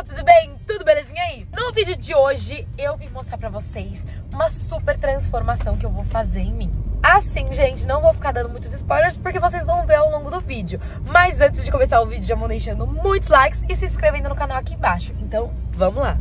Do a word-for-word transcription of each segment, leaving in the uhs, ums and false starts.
tudo bem? Tudo belezinha aí? No vídeo de hoje eu vim mostrar pra vocês uma super transformação que eu vou fazer em mim. Assim, gente, não vou ficar dando muitos spoilers porque vocês vão ver ao longo do vídeo. Mas antes de começar o vídeo já vão deixando muitos likes e se inscrevendo no canal aqui embaixo. Então, vamos lá!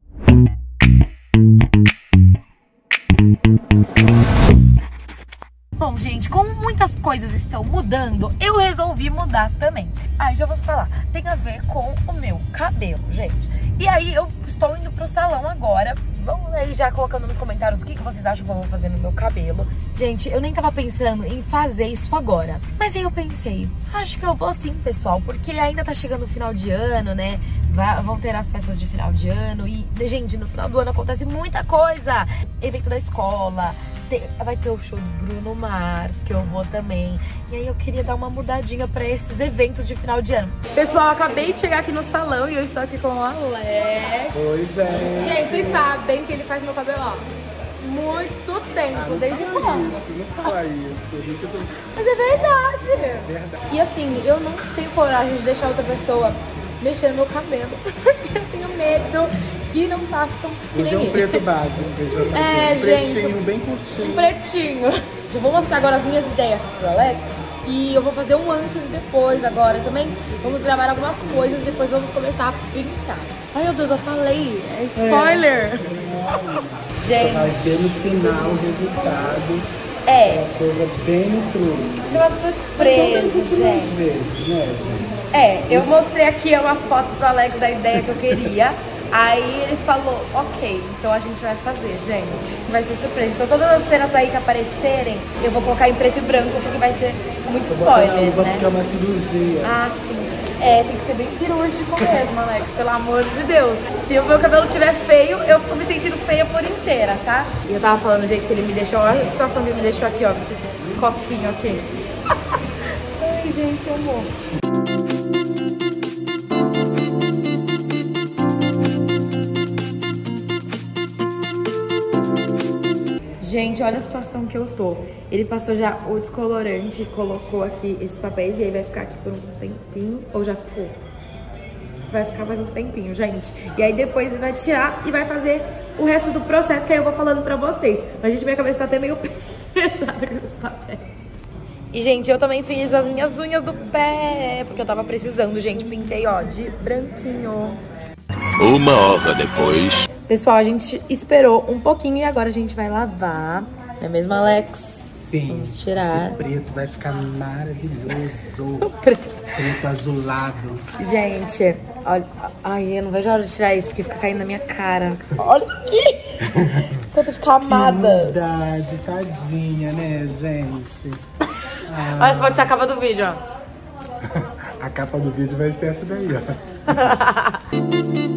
Bom, gente, como muitas coisas estão mudando, eu resolvi mudar também. Aí já vou falar, tem a ver com o meu cabelo, gente. E aí eu estou indo pro salão agora. Vamos aí já colocando nos comentários o que, que vocês acham que eu vou fazer no meu cabelo. Gente, eu nem tava pensando em fazer isso agora. Mas aí eu pensei, acho que eu vou sim, pessoal. Porque ainda tá chegando o final de ano, né? Vai, vão ter as festas de final de ano. E, gente, no final do ano acontece muita coisa. Evento da escola. Tem, vai ter o show do Bruno Mars, que eu vou também. E aí eu queria dar uma mudadinha pra esses eventos de final de ano. Pessoal, acabei de chegar aqui no salão e eu estou aqui com o Alex. Oi, gente. Gente, vocês sabem que ele faz meu cabelo, ó, muito tempo, ah, desde quando? Isso, não fala isso. isso tô... Mas é verdade. É verdade. E assim, eu não tenho coragem de deixar outra pessoa mexer no meu cabelo. Porque eu tenho medo que não façam que Hoje nem é um ele. preto básico, deixa eu fazer. É, um gente, pretinho, bem curtinho. Um pretinho. Eu vou mostrar agora as minhas ideias pro Alex. E eu vou fazer um antes e depois agora também. Vamos gravar algumas coisas, depois vamos começar a pintar. Ai, meu Deus, eu falei. É spoiler. É. Gente. Você vai ver no final o resultado. É. Uma coisa bem no truque. Vai ser uma surpresa, Todas as últimas gente. vezes, né, gente? É, eu mostrei aqui uma foto pro Alex da ideia que eu queria. Aí ele falou, ok, então a gente vai fazer, gente. Vai ser surpresa. Então todas as cenas aí que aparecerem, eu vou colocar em preto e branco, porque vai ser muito spoiler, Vou né? porque é uma cirurgia. Ah, sim. É, tem que ser bem cirúrgico mesmo, Alex, pelo amor de Deus. Se o meu cabelo estiver feio, eu fico me sentindo feia por inteira, tá? E eu tava falando, gente, que ele me deixou, olha a situação que ele me deixou aqui, ó, com esses coquinhos aqui. Ai, gente, amor. Gente, olha a situação que eu tô. Ele passou já o descolorante e colocou aqui esses papéis e aí vai ficar aqui por um tempinho. Ou já ficou? Vai ficar mais um tempinho, gente. E aí depois ele vai tirar e vai fazer o resto do processo que aí eu vou falando pra vocês. Mas, gente, minha cabeça tá até meio pesada com esses papéis. E, gente, eu também fiz as minhas unhas do pé, porque eu tava precisando, gente. Pintei, ó, de branquinho. Uma hora depois... Pessoal, a gente esperou um pouquinho e agora a gente vai lavar. Não é mesmo, Alex? Sim. Vamos tirar. Esse preto vai ficar maravilhoso. preto. Preto azulado. Gente, olha. Ai, eu não vejo a hora de tirar isso porque fica caindo na minha cara. Olha aqui! Quantas camadas. Que maldade, tadinha, né, gente? Ah. Olha, essa pode ser a capa do vídeo, ó. A capa do vídeo vai ser essa daí, ó.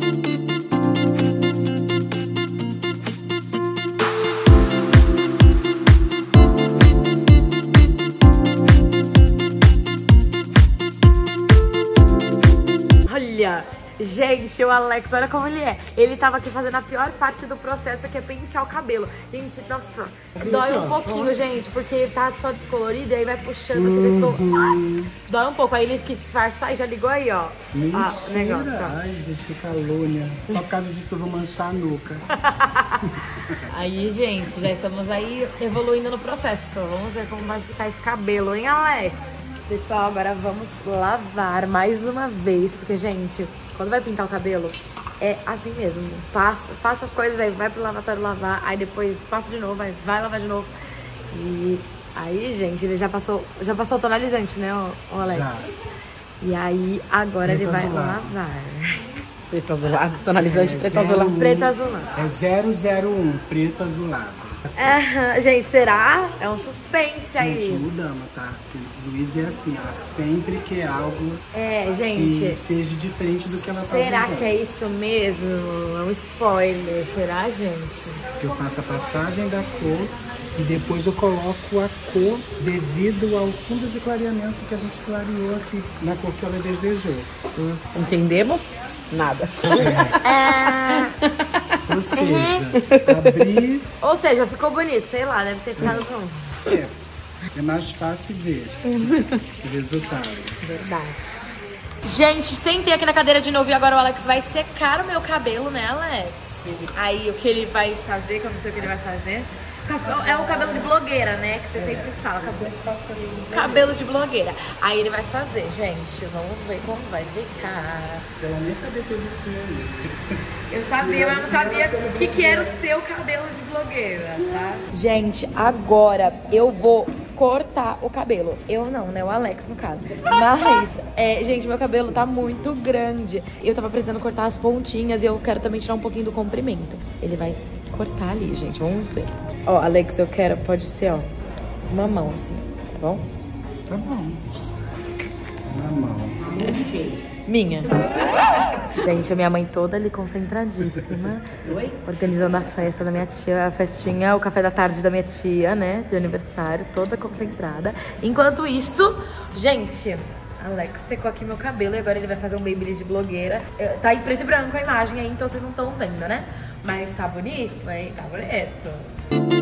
Olha, gente, o Alex, olha como ele é. Ele tava aqui fazendo a pior parte do processo, que é pentear o cabelo. Gente, nossa, dói um pouquinho, gente, porque tá só descolorido e aí vai puxando, assim, uhum. Ai, dói um pouco. Aí ele quis disfarçar e já ligou aí, ó. Mentira. Ah, o negócio, ó. Ai, gente, que calúnia. Só por causa disso eu vou manchar a nuca. Aí, gente, já estamos aí evoluindo no processo. Vamos ver como vai ficar esse cabelo, hein, Alex? Pessoal, agora vamos lavar mais uma vez, porque, gente, quando vai pintar o cabelo, é assim mesmo. Passa, passa as coisas aí, vai pro lavatório lavar, aí depois passa de novo, aí vai lavar de novo. E aí, gente, ele já passou, já passou o tonalizante, né, o Alex? Já. E aí, agora preto ele vai azulado. Lavar. Preto azulado, tonalizante, é, preto azulado. Um, preto azulado. É zero zero um, preto azulado. É, gente, será? É um suspense gente, aí. Gente, mudamos, tá? Porque Luísa é assim, ela sempre quer algo é, gente, que seja diferente do que ela tá será fazendo. Que é isso mesmo? É um spoiler, será, gente? Que eu faço a passagem da cor e depois eu coloco a cor devido ao fundo de clareamento que a gente clareou aqui, na cor que ela desejou. Entendemos? Nada. É. Ou seja, abrir... Ou seja, ficou bonito, sei lá, deve ter ficado bom. É, é mais fácil ver o resultado. Verdade. Gente, sentei aqui na cadeira de novo e agora o Alex vai secar o meu cabelo, né, Alex? Sim. Aí o que ele vai fazer, que eu não sei o que ele vai fazer. É o cabelo de blogueira, né? Que você é. sempre fala. Cabelo, cabelo de blogueira. Aí ele vai fazer, gente. Vamos ver como vai ficar. Eu nem sabia que existia isso. Eu sabia, mas eu não sabia o que, que era o seu cabelo de blogueira, tá? Gente, agora eu vou cortar o cabelo. Eu não, né? O Alex, no caso. Mas, é, gente, meu cabelo tá muito grande. Eu tava precisando cortar as pontinhas e eu quero também tirar um pouquinho do comprimento. Ele vai cortar ali, gente. Vamos ver. Ó, Alex, eu quero, pode ser, ó, uma mão assim, tá bom? Tá bom. Uma mão. Minha. Gente, a minha mãe toda ali concentradíssima. Oi? Organizando a festa da minha tia, a festinha, o café da tarde da minha tia, né? De aniversário, toda concentrada. Enquanto isso, gente, Alex secou aqui meu cabelo e agora ele vai fazer um babyliss de blogueira. Tá em preto e branco a imagem aí, então vocês não estão vendo, né? Mas tá bonito, hein? Tá bonito.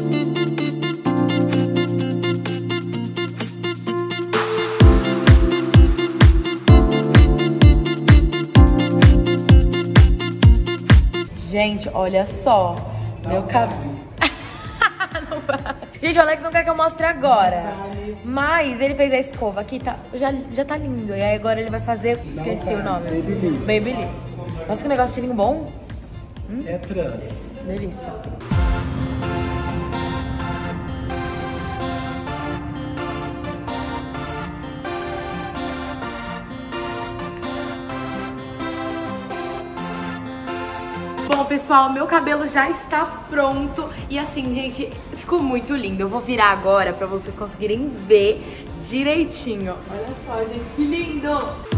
Gente, olha só. Não meu cabelo. Gente, o Alex não quer que eu mostre agora. Mas ele fez a escova aqui, tá, já, já tá lindo. E aí agora ele vai fazer. Esqueci o nome. Babyliss. Babyliss. Nossa, que negocinho bom. Hum? É trans. Delícia. Bom, pessoal, meu cabelo já está pronto. E assim, gente, ficou muito lindo. Eu vou virar agora pra vocês conseguirem ver direitinho. Olha só, gente, que lindo!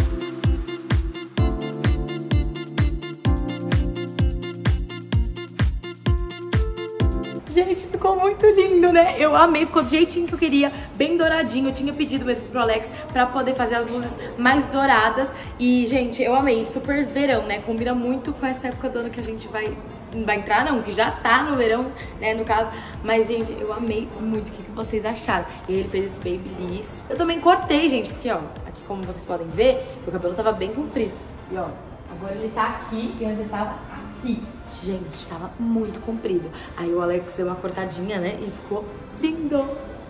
Gente, ficou muito lindo, né? Eu amei, ficou do jeitinho que eu queria, bem douradinho. Eu tinha pedido mesmo pro Alex pra poder fazer as luzes mais douradas. E, gente, eu amei, super verão, né? Combina muito com essa época do ano que a gente vai... Não vai entrar não, que já tá no verão, né, no caso. Mas, gente, eu amei muito. O que, que vocês acharam? E ele fez esse babyliss. Eu também cortei, gente, porque, ó, aqui como vocês podem ver, meu cabelo tava bem comprido. E, ó, agora ele tá aqui e antes ele tava aqui. Gente, tava muito comprido. Aí o Alex deu uma cortadinha, né? E ficou lindo.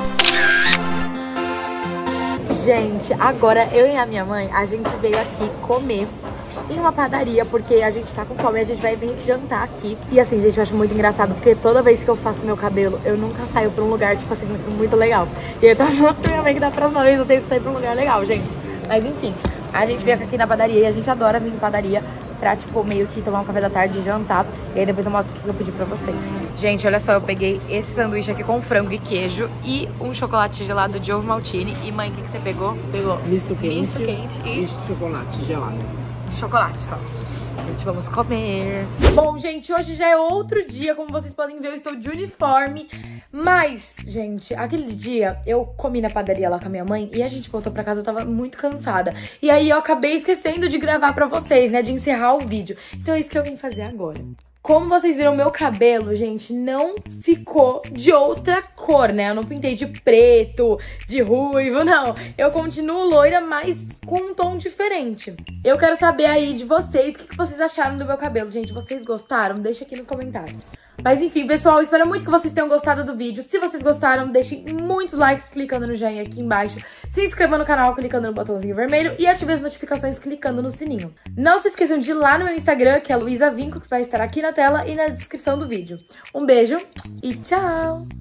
Gente, agora eu e a minha mãe, a gente veio aqui comer em uma padaria, porque a gente tá com fome e a gente vai vir jantar aqui. E assim, gente, eu acho muito engraçado, porque toda vez que eu faço meu cabelo, eu nunca saio pra um lugar, tipo assim, muito legal. E eu tava falando pra minha mãe que da próxima vez eu tenho que sair pra um lugar legal, gente. Mas enfim, a gente veio aqui na padaria e a gente adora vir em padaria pra, tipo, meio que tomar um café da tarde e jantar. E aí depois eu mostro o que eu pedi pra vocês. Gente, olha só, eu peguei esse sanduíche aqui com frango e queijo e um chocolate gelado de ovo maltine. E mãe, o que, que você pegou? Pegou misto quente, misto quente e... e chocolate gelado. Chocolate só. Gente, vamos comer. Bom, gente, hoje já é outro dia. Como vocês podem ver, eu estou de uniforme. Mas, gente, aquele dia eu comi na padaria lá com a minha mãe e a gente voltou pra casa, eu tava muito cansada. E aí eu acabei esquecendo de gravar pra vocês, né, de encerrar o vídeo. Então é isso que eu vim fazer agora. Como vocês viram, meu cabelo, gente, não ficou de outra cor, né? Eu não pintei de preto, de ruivo, não. Eu continuo loira, mas com um tom diferente. Eu quero saber aí de vocês, o que vocês acharam do meu cabelo, gente. Vocês gostaram? Deixa aqui nos comentários. Mas enfim, pessoal, espero muito que vocês tenham gostado do vídeo. Se vocês gostaram, deixem muitos likes clicando no joinha aqui embaixo. Se inscreva no canal clicando no botãozinho vermelho e ative as notificações clicando no sininho. Não se esqueçam de ir lá no meu Instagram, que é Luísa Vinco, que vai estar aqui na tela e na descrição do vídeo. Um beijo e tchau!